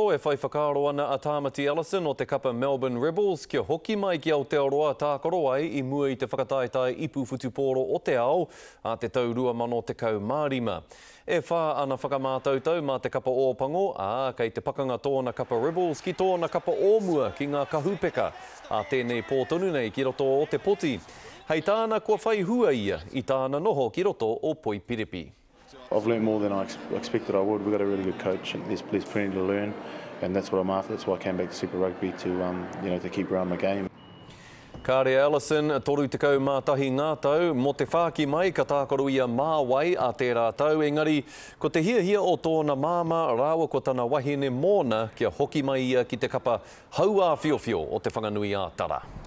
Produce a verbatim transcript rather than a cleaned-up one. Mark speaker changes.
Speaker 1: e whai whakaaro ana a Tamati Ellison o te kapa Melbourne Rebels kia hoki mai ki Aotearoa tākaro ai i mua i te whakataetai ipu futupōro o te ao a te tau rua mano te kau mārima. E whā ana whakamātautau mā te kapa o Pango, a kei te pakanga tōna kapa Rebels ki tōna kapa Ōmua ki ngā kahupeka a tēnei pōtonu nei ki roto o te poti. Hei tāna kua whai hua ia i tāna noho ki roto o Poipiripi.
Speaker 2: I've learned more than I ex expected I would. We've got a really good coach and there's, there's plenty to learn, and that's what I'm after. That's why I came back to Super Rugby to, um, you know, to keep growing my game.
Speaker 1: Karere Ellison, toru te kau mātahi ngā tau, mo te whāki mai ka tākaro ia māwai a tērā tau, engari ko te hia hia o tōna māma rāua ko tana wahine mōna kia hoki mai ia ki te kapa haua whiowhio o te whanganui a Tara.